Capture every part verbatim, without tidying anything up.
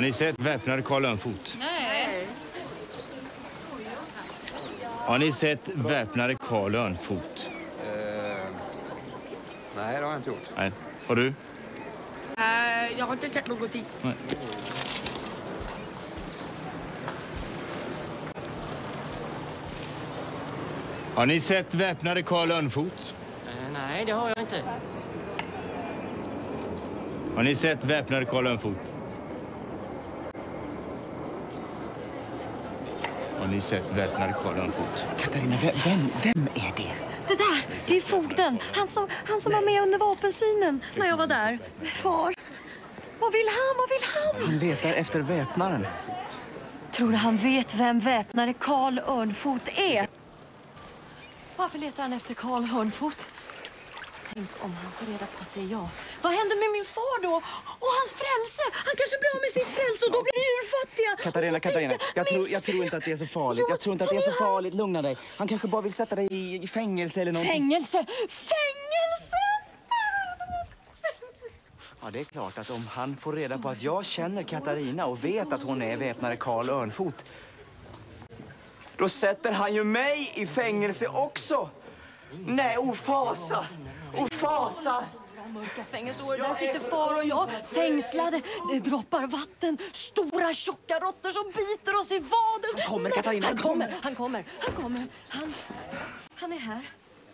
Har ni sett väpnade Karl Örnfot? Nej. Har ni sett väpnade Karl Örnfot? Uh, nej, det har jag inte gjort. Nej. Har du? Uh, jag har inte sett någonting. Nej. Har ni sett väpnade Karl Örnfot? Uh, nej, det har jag inte. Har ni sett väpnade Karl Örnfot? Har ni sett väpnade Karl Örnfot? Katarina, vem, vem är det? Det där, det är fogden. Han som, han som var med under vapensynen när jag var där. Far, vad vill han? Vad vill han? Han letar efter väpnaren. Tror du han vet vem väpnare Karl Örnfot är? Varför letar han efter Karl Örnfot? Tänk om han får reda på att det är jag. Vad händer med min far då? Och hans frälse? Han kanske blir av med sitt frälse och då blir vi urfattiga. Katarina, Katarina, jag tror, jag tror inte att det är så farligt. Jag tror inte att det är så farligt. Lugna dig. Han kanske bara vill sätta dig i, i fängelse eller någonting. Fängelse? Fängelse! Ja, det är klart att om han får reda på att jag känner Katarina och vet att hon är väpnare Karl Örnfot, då sätter han ju mig i fängelse också. Nej, o fasa! O fasa! Mörka fängelseår, där sitter far och jag fängslade. Det droppar vatten, stora tjocka råttor som biter oss i vaden. Han kommer, Katarina. Han kommer, han kommer, han kommer. Han, han är här.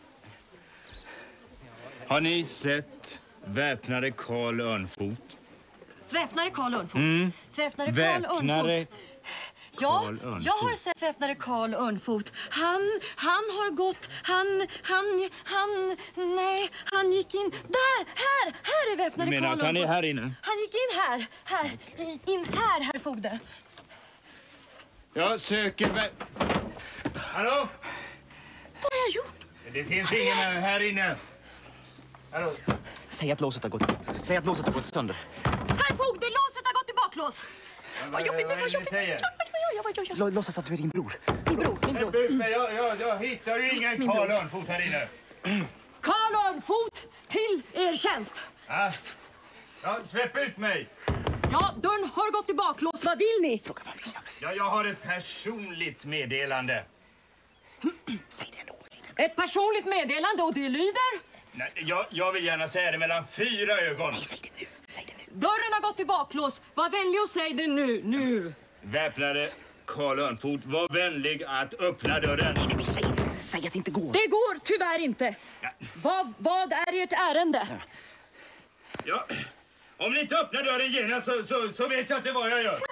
Har ni sett väpnade Karl Örnfot? Väpnare Karl Örnfot. Mm. Väpnare Karl Väpnare Örnfot. Ja, Karl Örnfot. jag har sett väpnare Karl Örnfot. Han, han har gått, han, han, han, nej, han gick in, där, här, här är väpnare Du Karl menar Örnfot. att han är här inne? Han gick in här, här, in här, herr fogde. Jag söker vä... Hallå? Vad har jag gjort? Det finns ingen här inne. Hallå? Säg att låset har gått, säg att låset har gått sönder. Herr fogde, låset har gått i baklås. Vad jobbigt, vad jobbigt. Lå- Låtsas att du är din bror. Min bror, min bror. Jag, jag, jag hittar ju ingen Karl Örnfot här inne. Karl Örnfot, till er tjänst. Ah. Ja, släpp ut mig. Ja, dörren har gått i baklås. Vad vill ni? Fråga vad vill jag precis. Ja, jag har ett personligt meddelande. Säg det ändå. Ett personligt meddelande och det lyder... Nej, jag, jag vill gärna säga det mellan fyra ögon. Nej, säg det nu. Säg det nu. Dörren har gått i baklås. Var vänlig och säg det nu, nu. Väpnade Karl Örnfot, var vänlig att öppna dörren. Nej, men säg det. Säg att det inte går. Det går tyvärr inte. Ja. Vad, vad är ert ärende? Ja, om ni inte öppnar dörren genast så, så, så vet jag inte vad jag gör.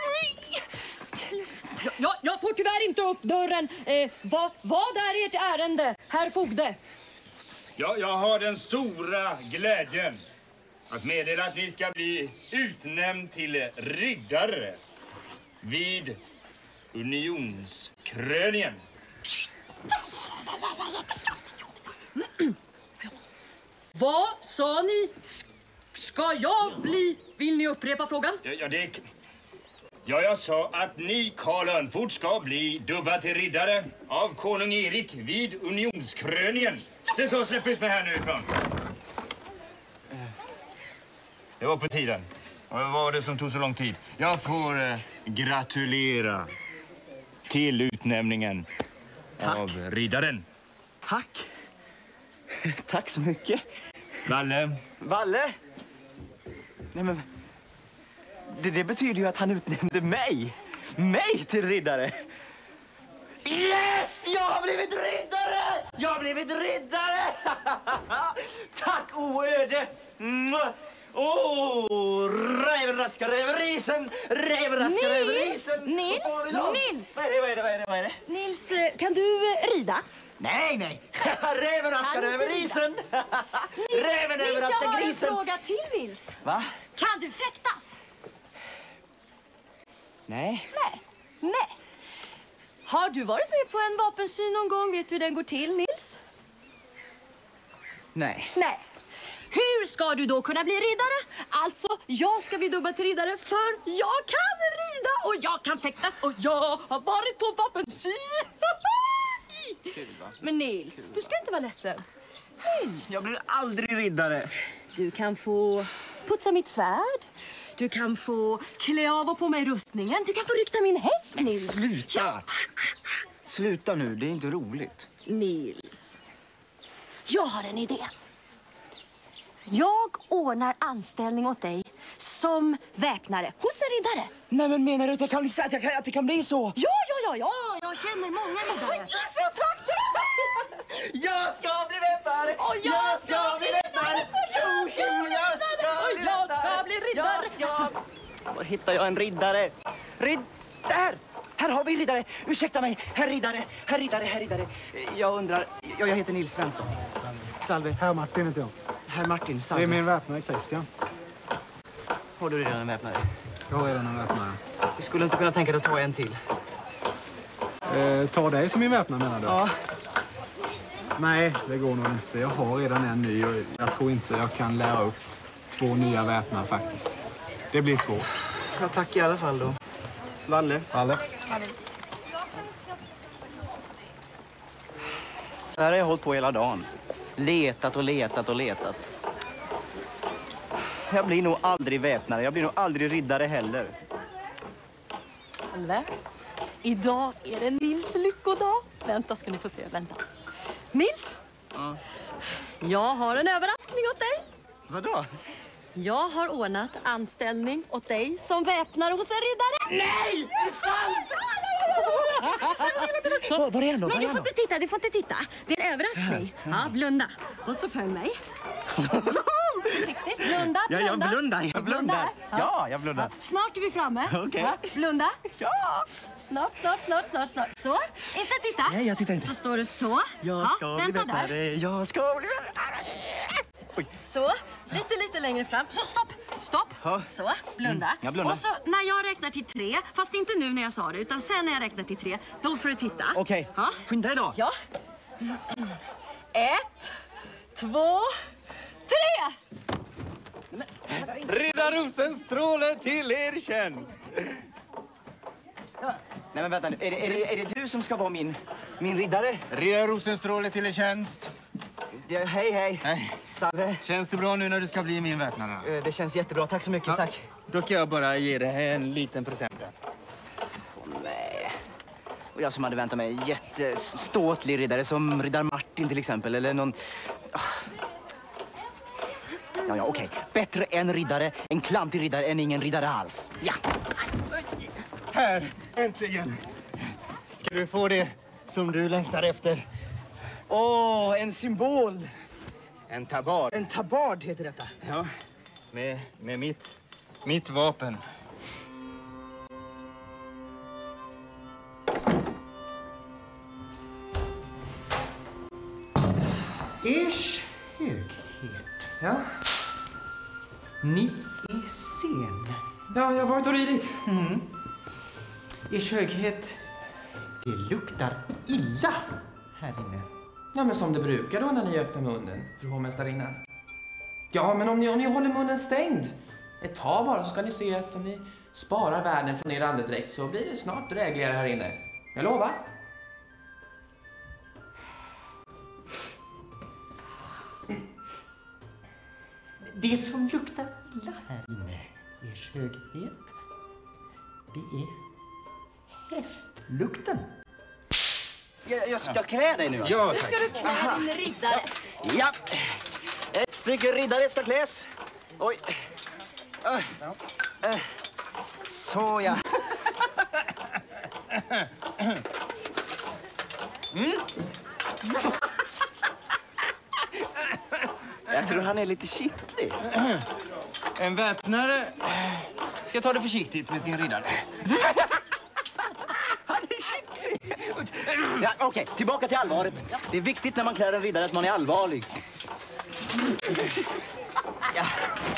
Jag, jag får tyvärr inte upp dörren. Eh, vad, vad är ert ärende, herr fogde? Ja, jag har den stora glädjen att meddela att ni ska bli utnämnd till riddare vid unionskröningen. Vad sa ni? S- Ska jag bli... Vill ni upprepa frågan? Ja, ja, det... ja, jag sa att ni, Karl Örnfot, ska bli dubbad till riddare av konung Erik vid unionskröningen. Se så, släpp ut mig här nu ifrån. Det var på tiden. Och vad var det som tog så lång tid? Jag får eh, gratulera till utnämningen. Tack. Av riddaren. Tack. Tack så mycket. Valle. Valle? Nej, men... Det, det betyder ju att han utnämnde mig. Mig till riddare. Yes! Jag har blivit riddare! Jag har blivit riddare! Tack, o öde! Åh, oh, rävraska rävrisen! Rävraska rävrisen! Nils, Nils! Vad är det, vad är det, vad är det, vad är det? Nils, eh, kan du eh, rida? Nej, nej! Rävraska rävrisen! Räven Nils, jag överraskar har en grisen! fråga till, Nils. Va? Kan du fäktas? Nej. Nej. Nej. Har du varit med på en vapensyn någon gång? Vet du hur den går till, Nils? Nej. Nej. Hur ska du då kunna bli riddare? Alltså, jag ska bli dubbad till riddare för jag kan rida och jag kan fäktas och jag har varit på vapensyn. Men Nils, du ska inte vara ledsen. Nils. Jag blir aldrig riddare. Du kan få putsa mitt svärd. Du kan få klä av och på mig rustningen. Du kan få rykta min häst, Nils. Sluta! Ja. Sluta nu, det är inte roligt. Nils, jag har en idé. Jag ordnar anställning åt dig som väpnare hos en riddare. Nej, men menar du att det kan, att jag kan, att det kan bli så? Ja, ja, ja, ja. Jag känner många riddare. Så tack! Jag ska bli väpnare! Och jag ska bli väpnare! Tjo, tjo, jag ska bli Och jag ska väpnare! bli riddare. Jag ska... Var hittar jag en riddare? Ridd... Där! Här har vi en riddare! Ursäkta mig, herr riddare, herr riddare, herr riddare. Jag undrar... Jag, jag heter Nils Svensson. Salve. Herr Martin heter jag. Herr Martin, salve. Det är min väpnare Christian. Har du redan en väpnare? Jag har redan en väpnare. Du skulle inte kunna tänka dig att ta en till? Eh, ta dig som min väpnare menar du? Ja. Nej, det går nog inte. Jag har redan en ny och jag tror inte jag kan lära upp två nya väpnare faktiskt. Det blir svårt. Ja, tack i alla fall då. Valle. Valle. Så här har jag hållit på hela dagen. Letat och letat och letat. Jag blir nog aldrig väpnare. Jag blir nog aldrig riddare heller. Salve. Idag är det Nils lyckodag. Vänta ska ni få se. Vänta. Nils. Ja. Jag har en överraskning åt dig. Vadå? Jag har ordnat anställning åt dig som väpnare hos en riddare. Nej! Är det sant? Vad var är han då? Nej, du får inte titta, du får inte titta. Det är en överraskning. Ja, blunda. Och så följ mig. Försiktigt. Blunda, Ja, jag blunda. blundar. Jag blundar. Ja, jag blundar. Ja, snart är vi framme. Okej. Ja, blunda. Ja! Snart, snart, snart, snart, snart. Så, inte titta. Nej, jag tittar inte. Så står det så. Jag ska ja, bli vänta väpnare. där. Jag ska bli väpnare. Oj. Så, lite, lite längre fram. Så, stopp, stopp. Ja. Så, blunda. Mm, jag blundar. Och så när jag räknar till tre, fast inte nu när jag sa det, utan sen när jag räknar till tre, då får du titta. Okej, Ja. skynda dig då. Ja. Ett, två, tre! Riddar Rosenstråle till er tjänst. Nej, men vänta nu. Är det, är det, är det du som ska vara min, min riddare? Riddar Rosenstråle till er tjänst. Ja, hej, hej. Hej. Salve. Känns det bra nu när du ska bli min väpnare? Eh, Det känns jättebra. Tack så mycket. Ja. Tack. Då ska jag bara ge dig en liten present. Åh, nej. Och jag som hade väntat mig en jätteståtlig riddare som riddar Martin till exempel. Eller någon... Ah. Ja, ja, okej. Bättre en riddare, en klantig riddare än ingen riddare alls. Ja. Här, äntligen. Ska du få det som du längtar efter? Åh, en symbol. En tabard. En tabard heter detta. Ja, med, med mitt, mitt vapen. Ers höghet. Ja. Ni är sen. Ja, jag har varit och ridit. Mm. Ers höghet, det luktar illa här inne. Ja, men som det brukar då när ni öppnar munnen, fru hovmästarinna. Ja, men om ni, om ni håller munnen stängd ett tag bara så ska ni se att om ni sparar världen från er andedräkt så blir det snart drägligare här inne. Jag lovar. Det som luktar illa här inne, ers höghet, det är hästlukten. Jag, jag ska klä dig nu alltså. Ja, Nu ska du klä din riddare. Ja. Ett stycke riddare ska kläs. Oj. Äh. Äh. Så, ja. Mm. Jag tror han är lite kittlig. En väpnare ska ta det försiktigt med sin riddare. Han är kittlig. Ja, okej, okay, tillbaka till allvaret. Det är viktigt när man klär en riddare att man är allvarlig. Ja.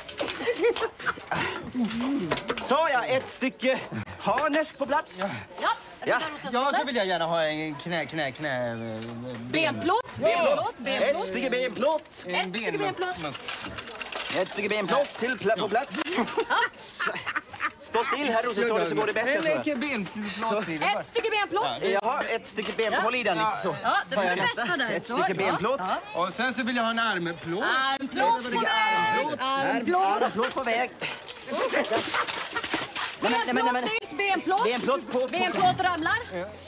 Så, ja, ett stycke harnesk på plats. Ja, Ja. Ja, så vill jag gärna ha en knä, knä, knä... Ben. Benplåt, benplåt, benplåt. Ett stycke benplåt. Ett stycke benplåt. Ett stycke benplåt till pl- på plats. S- Stå still, herr Rosenstråle, så går det bättre, tror jag. En benplåt. Ett stycke benplåt. Jaha, ett stycke benplåt. Håll i den lite så. Ja, det får Tar du jag fästa nästa. där. Ett Så, stycke ja. benplåt. Ja. Och sen så vill jag ha en armplåt. Armplåt på väg. Armplåt. Armplåt på väg. Nej, nej, nej, nej. Nils, benplåt. Benplåt på... på. Benplåt ramlar.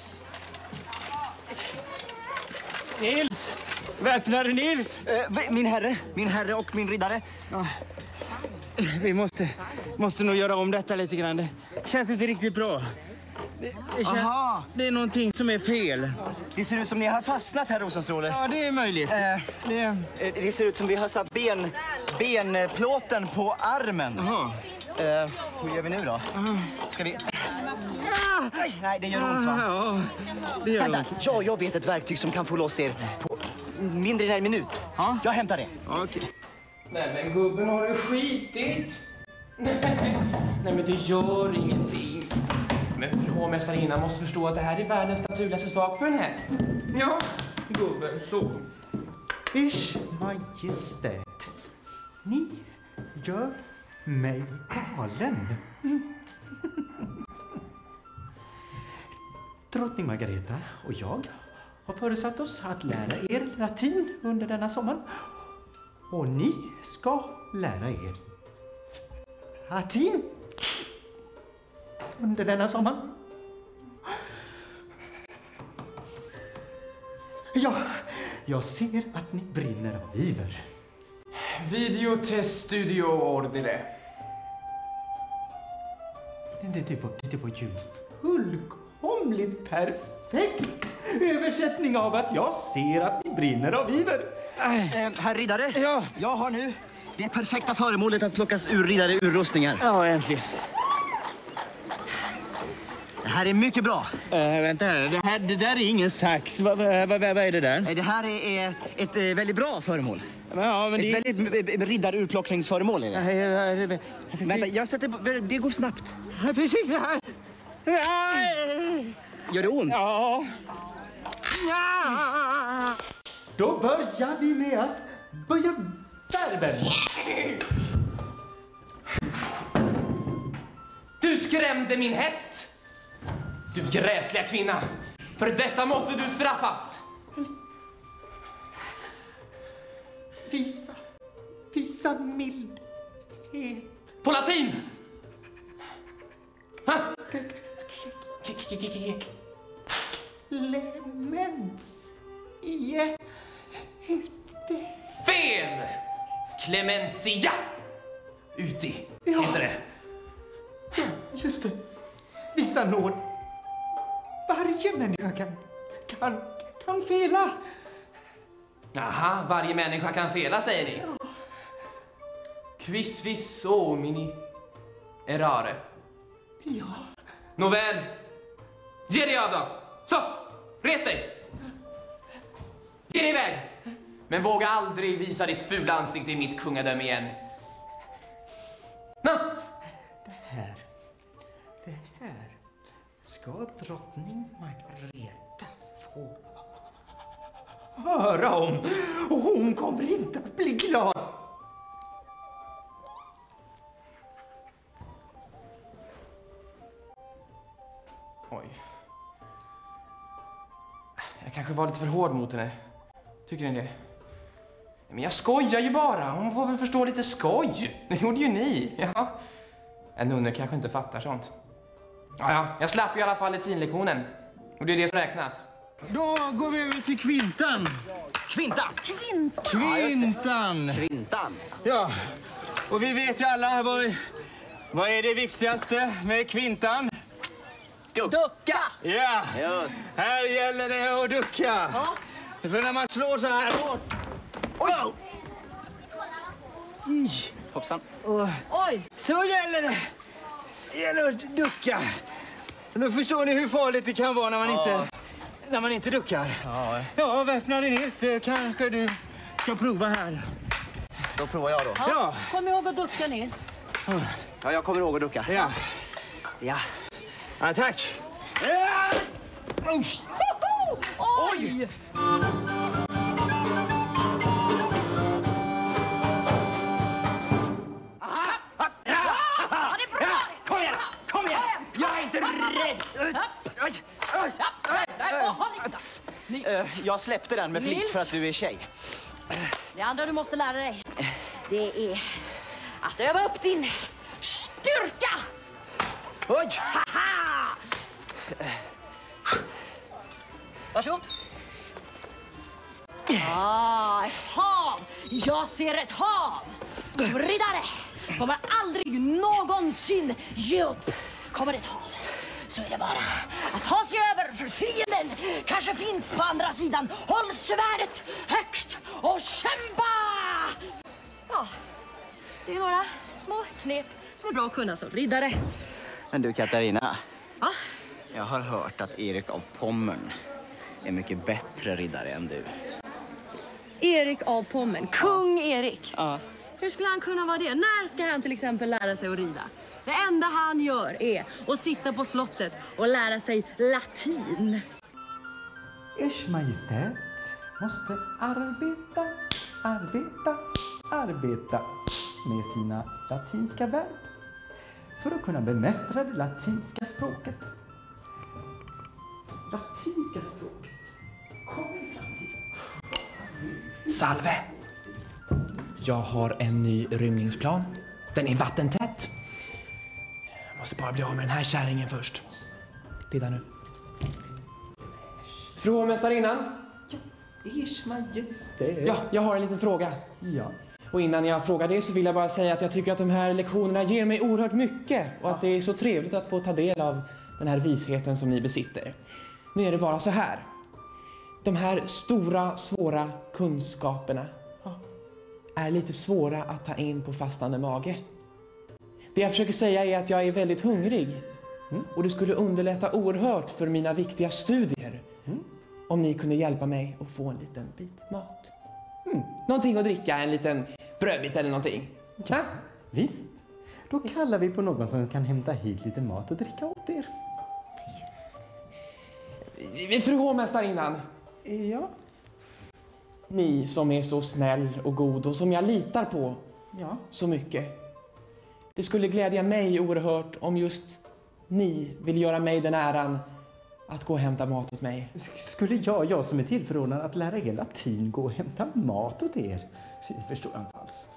Nils! Väpnare Nils! Eh, min herre, min herre och min riddare. Ja. Vi måste, måste nog göra om detta lite grann. Det känns inte riktigt bra. Det, det, känns, det är någonting som är fel. Det ser ut som ni har fastnat här, Rosenstråle. Ja, det är möjligt. Eh, det... det ser ut som vi har satt ben, benplåten på armen. Jaha. Eh, hur gör vi nu då? Ska vi... Nej, nej, det gör ont, va? Ja, det gör ont. Ja, jag vet ett verktyg som kan få loss er på mindre än en minut. Ja? Jag hämtar det. Okej. Okay. Nej, men gubben, har du skitit? Nej, nej, men det gör ingenting. Men fru hovmästarinnan måste förstå att det här är världens naturligaste sak för en häst. Ja, gubben, så. Ers Majestät, ni gör mig galen. Drottning Margareta och jag har föresatt oss att lära er latin under denna sommar. Och ni ska lära er latin under denna sommar. Ja, jag ser att ni brinner av iver. Video test studio ordere. Det, det, var, det var ju fullkomligt perfekt översättning av att jag ser att ni brinner av iver. Äh, herr riddare, ja. Jag har nu det perfekta föremålet att plockas ur riddare ur rustningar. Ja, äntligen. Det här är mycket bra. Äh, vänta här, det, här, det där är ingen sax. Vad, vad, vad, vad är det där? Det här är ett äh, väldigt bra föremål. Ja, men ett det... väldigt riddarurplockningsföremål är det. Ja, ja, ja, vänta, jag sätter... Det går snabbt. Precis det här. Gör det ont? Ja. Ja. Då börjar vi med att börja värmen. Du skrämde min häst! Du gräsliga kvinna! För detta måste du straffas! Visa, visa mildhet. På latin! Ha? Clemens. Ja. Ute. Fel! Clemensia! Uti, ja. Heter det. Ja, just det. Visa nåd. Varje människa kan, kan, kan fela. Aha, varje människa kan fela, säger ni. Ja. Quis vis homini errare. Ja. Nåväl. Ge dig av då. Så, res dig. Ge dig iväg. Men våga aldrig visa ditt fula ansikte i mitt kungadöme igen. Nå. Det här, det här ska drottning Margareta få höra om. Och hon kommer inte att bli glad. Oj. Jag kanske var lite för hård mot henne. Tycker ni det? Men jag skojar ju bara. Hon får väl förstå lite skoj. Det gjorde ju ni. Ja. En nunne kanske inte fattar sånt. Ja, ja. Jag slapp i alla fall latinlektionen. Och det är det som räknas. Då går vi över till kvintan. Kvintan? Kvintan? Kvintan. Ja, kvintan. Ja, och vi vet ju alla vad, vad är det viktigaste med kvintan? Ducka! Ja, just. Här gäller det att ducka. Ja. För när man slår så här hårt. Oj! I. Hoppsan. Och Oj! Så gäller det. Det gäller att ducka. Nu förstår ni hur farligt det kan vara när man, ja. inte, när man inte duckar. Ja, ja väpnare Nils, det kanske du ska prova här. Då provar jag då. Ja. ja. Kom ihåg att ducka, Nils. Ja, jag kommer ihåg att ducka. Ja. Ja. Ja, tack. Ja. Usch. Oj! Jag släppte den med flit för att du är tjej. Det andra du måste lära dig, det är att öva upp din styrka! Oj! Haha! Varsågod. Ah, ett hav! Jag ser ett hav! Som riddare får man aldrig någonsin ge upp. Kommer ett hav så är det bara att ta sig över, för fienden kanske finns på andra sidan. Håll svärdet högt och kämpa! Ja, det är några små knep som är bra att kunna som riddare. Men du, Katarina. Ja? Jag har hört att Erik av Pommern är mycket bättre riddare än du. Erik av Pommern, kung Erik. Ja. Hur skulle han kunna vara det? När ska han till exempel lära sig att rida? Det enda han gör är att sitta på slottet och lära sig latin. Ers Majestät måste arbeta, arbeta, arbeta med sina latinska verb för att kunna bemästra det latinska språket. Latinska språket kommer i framtiden. Salve! Jag har en ny rymningsplan. Den är vattentät. Jag måste bara bli av med den här kärringen först. Titta nu. Fru hovmästarinnan? Ja, Ers Majestät. Ja, jag har en liten fråga. Ja. Och innan jag frågar det så vill jag bara säga att jag tycker att de här lektionerna ger mig oerhört mycket. Och att det är så trevligt att få ta del av den här visheten som ni besitter. Nu är det bara så här. De här stora, svåra kunskaperna är lite svåra att ta in på fastande mage. Det jag försöker säga är att jag är väldigt hungrig. Mm. Och det skulle underlätta oerhört för mina viktiga studier. Mm. Om ni kunde hjälpa mig att få en liten bit mat. Mm. Någonting att dricka, en liten brödbit eller någonting. Ja, visst. Då kallar vi på någon som kan hämta hit lite mat och dricka åt er. Fru hovmästarinnan. Ja. Ni som är så snäll och god och som jag litar på ja. så mycket. Det skulle glädja mig oerhört om just ni vill göra mig den äran att gå och hämta mat åt mig. Skulle jag, jag som är tillförordnad att lära er latin, gå och hämta mat åt er? Det förstår jag inte alls.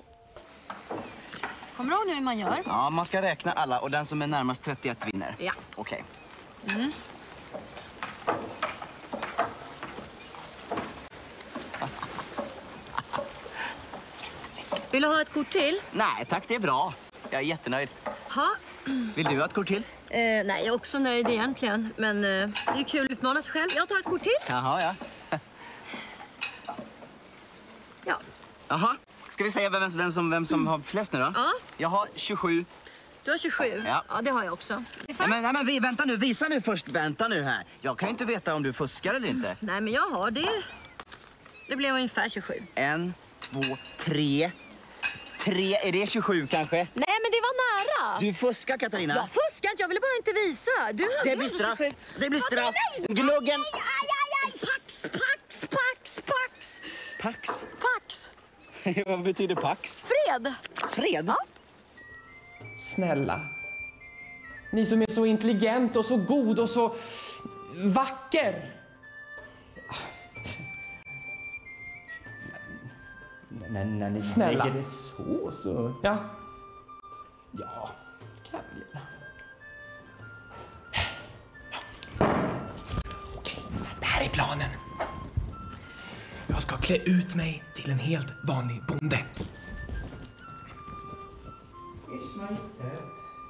Kommer du ihåg nu hur man gör? Ja, man ska räkna alla och den som är närmast trettioett vinner. Ja. Okej. Okay. Mm. Vill du ha ett kort till? Nej, tack, det är bra. Jag är jättenöjd. Ha. Vill du ha ett kort till? Eh, nej, jag är också nöjd egentligen. Men eh, det är kul att utmana sig själv. Jag tar ett kort till. Jaha, ja. Ja. Jaha. Ska vi säga vem, vem, som, vem som har flest nu då? Ja. Jag har tjugosju. Du har tjugosju? Ja. Ja, det har jag också. Nej, men, nej, men vi, vänta nu, visa nu först. Vänta nu här. Jag kan ju inte veta om du fuskar eller inte. Mm. Nej, men jag har det. Det blev ungefär tjugosju. En, två, tre. Tre, är det tjugosju kanske? Nej, men det var nära. Du fuskar, Katarina. Jag fuskar inte, jag ville bara inte visa. Du hade det blir straff. tjugosju. Det blir straff. Nej, nej, Gluggen. Aj, aj, aj, aj. Pax, pax, pax, pax. Pax? Pax. Vad betyder pax? Fred. Fred? Ja. Snälla. Ni som är så intelligent och så god och så vacker. När, när ni Snälla. lägger det så, så... Ja. Ja, kan vi göra. Okej, det här är planen. Jag ska klä ut mig till en helt vanlig bonde. Ers Majestät.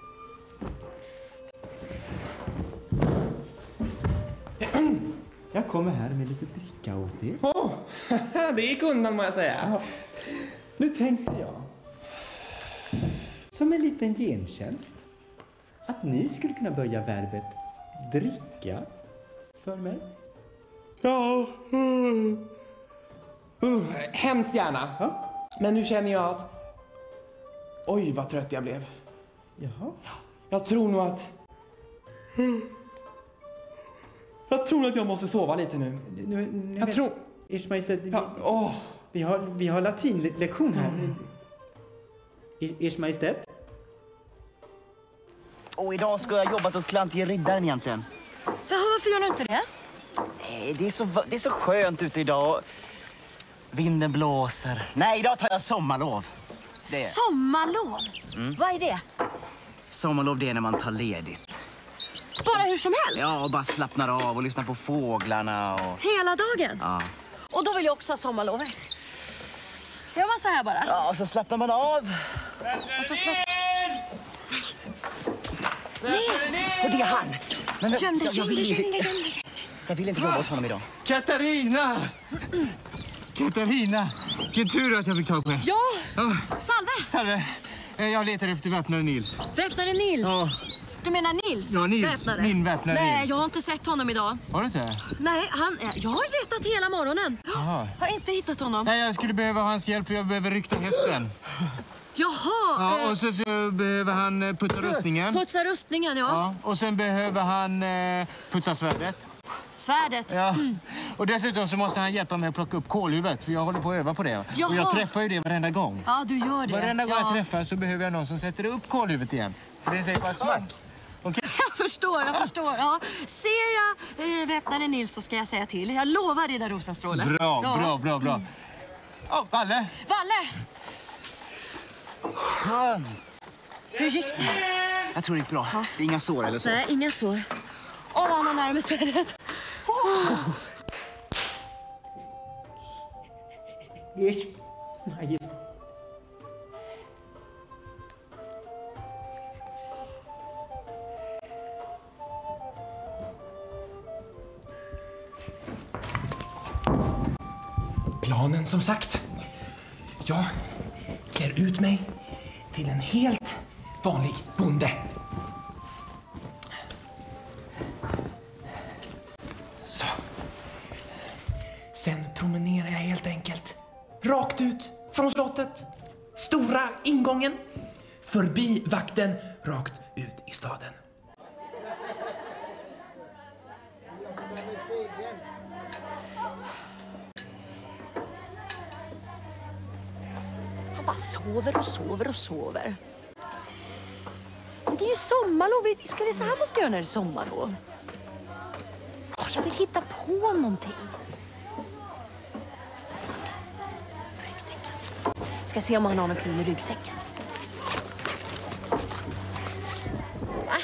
Jag kommer här med lite dricka åt er. Åh, oh, det gick undan må jag säga. Ja. Nu tänkte jag, som en liten gentjänst, att ni skulle kunna börja verbet dricka för mig. Ja. Mm. Uh, hemskt gärna. Ja. Men nu känner jag att... Oj, vad trött jag blev. Jaha. Jag tror nog att... Jag tror att jag måste sova lite nu. nu, nu jag vet, tror... Ers Majestät, vi, ja, åh. vi har, vi har latinlektion här. Mm. Er, Ers Majestät? Och idag ska jag jobba hos klantige riddaren egentligen. Jaha, varför gör du inte det? Nej, det är så, det är så skönt ute idag. Vinden blåser. Nej, idag tar jag sommarlov. Det. Sommarlov? Mm. Vad är det? Sommarlov det är när man tar ledigt. Bara hur som helst? Ja, och bara slappnar av och lyssnar på fåglarna och... Hela dagen? Ja. Och då vill jag också ha sommarlov. Gör man så här bara? Ja, och så slappnar man av. Och så slapp... Nej! Och det är han! Men jag, Göm dig, jag, jag göm vill dig, inte, göm dig, göm dig. jag vill inte jobba hos honom idag. Katarina! Katarina! Vilken tur att jag fick tag på dig. Ja! Ja. Salve! Salve! Eh, Jag letar efter väpnare Nils. Väpnare Nils? Ja. Du menar Nils? Ja, Nils. Väpnare. Min väpnare Nej, Nils. jag har inte sett honom idag. Har du inte? Nej, han är... Jag har letat hela morgonen. Jaha. Har inte hittat honom. Nej, jag skulle behöva hans hjälp för jag behöver rykta hästen. Jaha! Ja, eh, och så, så behöver han eh, putsa rustningen. Putsa rustningen, ja. Ja, och sen behöver han eh, putsa svärdet. Svärdet. Ja. Mm. Och dessutom så måste han hjälpa mig att plocka upp kolhuvudet för jag håller på att öva på det. Jaha. Och jag träffar ju det varenda gång. Ja, du gör det. Varenda gång ja. jag träffar så behöver jag någon som sätter upp kolhuvudet igen. För det säger bara smack. Okay. Jag förstår, jag förstår. Ja. Ser jag eh, väpnare Nils så ska jag säga till. Jag lovar det där Rosenstråle. Bra, ja. bra, bra, bra. Ja, oh, Valle. Valle! Han. Hur gick det? Jag tror det gick bra. Det är inga sår eller så. Nej, inga sår. Åh, vad han har nära med svärdet. Oh. Ers Majestät. Planen som sagt. Jag klär ut mig till en helt vanlig bonde. Så. Sen promenerar jag helt enkelt rakt ut från slottet. Stora ingången. Förbi vakten, rakt ut i staden. Han bara sover och sover och sover. Men det är ju sommarlov. Ska det så här man ska göra när det är sommarlov? Oh, jag vill hitta på någonting. Ryggsäcken. Ska se om han har någonting i ryggsäcken. Ah.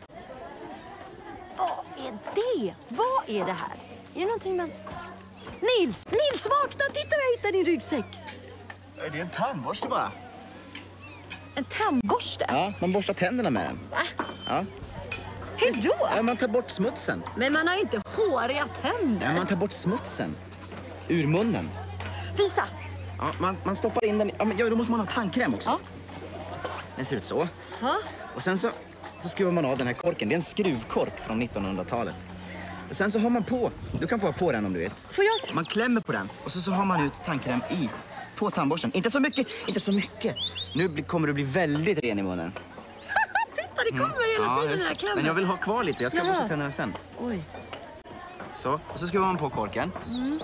Vad är det? Vad är det här? Är det någonting man... Nils! Nils, vakna! Titta vad jag hittar i din ryggsäck. Det är en tandborste bara. En tandborste? Ja, man borstar tänderna med den. Va? Ja. Hur då? Ja, man tar bort smutsen. Men man har ju inte håriga tänder. Ja, man tar bort smutsen. Ur munnen. Visa. Ja, man, man stoppar in den. Ja, men ja, då måste man ha tandkräm också. Ja. Den ser ut så. Ja. Och sen så, så skruvar man av den här korken. Det är en skruvkork från nittonhundratalet. Och sen så har man på. Du kan få ha på den om du vill. Får jag se? Man klämmer på den och så, så har man ut tandkräm i. På tandborsten. Inte så mycket, inte så mycket. Nu bli, kommer du bli väldigt ren i munnen. Titta, det kommer hela Ja, tiden just den här det. klämmen. Men jag vill ha kvar lite. Jag ska Jaha. borsta tänderna sen. Oj. Så, och så skruvar man på korken. Mm.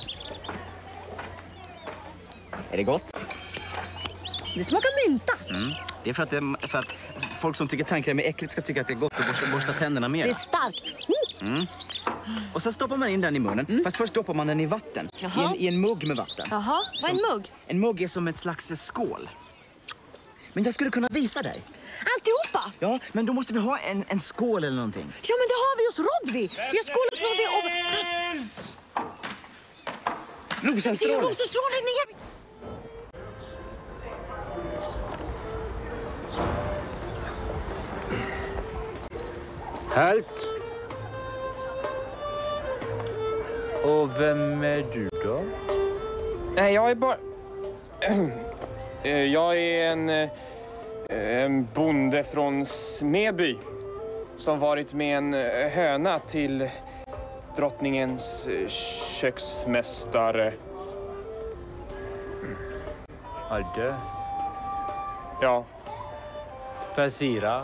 Är det gott? Det smakar mynta. Mm. Det är för att, det, för att folk som tycker tandkräm är äckligt ska tycka att det är gott att borsta, borsta tänderna mer. Det är starkt. Mm. Och så stoppar man in den i munnen. Mm. Fast först stoppar man den i vatten. I en, I en mugg med vatten. Jaha, vad är en mugg? En mugg är som ett slags skål. Men jag skulle kunna visa dig. Alltihopa? Ja, men då måste vi ha en, en skål eller någonting. Ja, men det har vi hos Rodvi. Vi har skål hos Rodvi och... Nils! Rosenstråle! Rosenstråle ner! Halt! Och vem är du då? Nej, jag är bara... Jag är en, en bonde från Smedby som varit med en höna till drottningens köksmästare. Adde? Ja. Passera.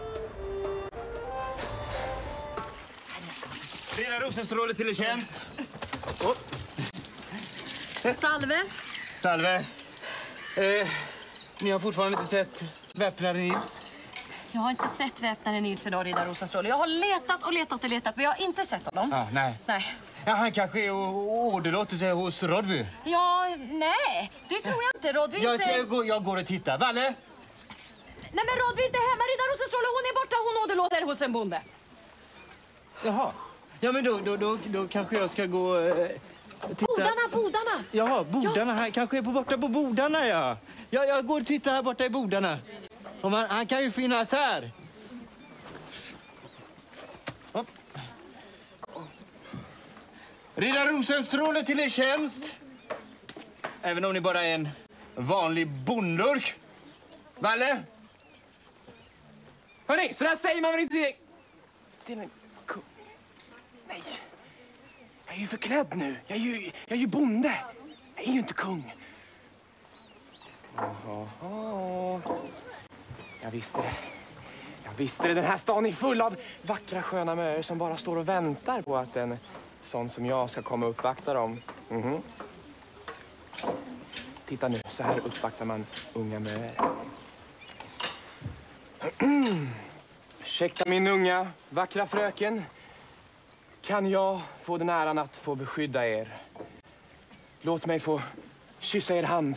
Rena Rosenstråle till er tjänst. Oh. Salve. Salve. Eh, ni har fortfarande inte sett väpnare Nils? Jag har inte sett väpnare Nils idag, Riddar Rosenstråle. Jag har letat och letat och letat, men jag har inte sett honom. Ah, nej. Nej. Ja, han kanske är och åderlåter sig hos Rodvi. Ja, nej. Det tror jag inte. Rodvi Jag, inte... jag, går, jag går och tittar. Valle? Nej men Rod, vi är inte hemma. Riddarrosen Stråle, hon är borta. Hon åderlåter hos en bonde. Jaha. Ja, men då, då, då, då kanske jag ska gå... Eh, titta. Bodarna, bodarna. Jaha, bodarna. Han kanske är på borta på bodarna, ja. Ja, jag går och tittar här borta i bodarna. Om han, han kan ju finnas här. Hopp. Riddar Rosenstråle till er tjänst. Även om ni bara är en vanlig bondlurk. Valle? Hörni, så där säger man väl inte till en kung. Nej, jag är ju förklädd nu. Jag är ju, jag är ju bonde. Jag är ju inte kung. Ohoho. Jag visste det. Jag visste det. Den här stan är full av vackra sköna möer som bara står och väntar på att en sån som jag ska komma och uppvakta dem. Mhm. Titta nu, så här uppvaktar man unga möer. Ursäkta min unga, vackra fröken. Kan jag få den äran att få beskydda er? Låt mig få kyssa er hand.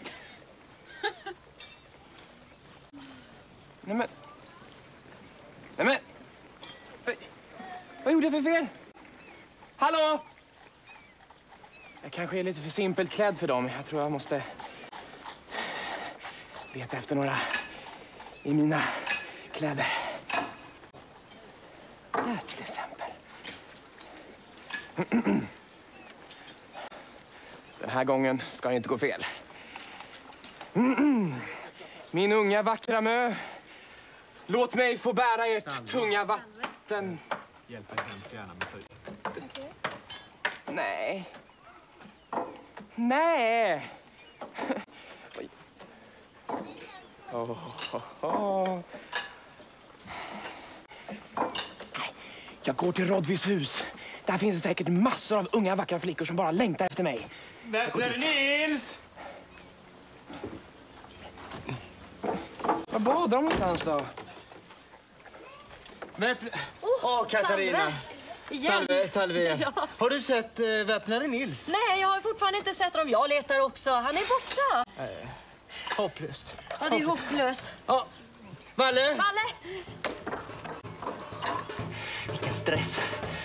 Nej men... Nej men... Vad, vad gjorde jag för fel? Hallå? Jag kanske är lite för simpelt klädd för dem. Jag tror jag måste leta efter några i mina kläder. Där till exempel. Den här gången ska det inte gå fel. Min unga vackra mö. Låt mig få bära ert Sandra. Tunga vatten. Hjälper hemskt gärna med typ. Nej. Nej. Oh, oh, oh. Jag går till Rodvis hus. Där finns det säkert massor av unga vackra flickor som bara längtar efter mig. Väpnare Nils! Vad badar de någonstans då? Väpn... Åh, oh, Katarina. Salve, salve. Ja. Har du sett äh, Väpnare Nils? Nej, jag har fortfarande inte sett dem. Jag letar också. Han är borta. Äh, hopplöst. Ja, det är hopplöst. Ja. Valle! Valle! Vilken stress.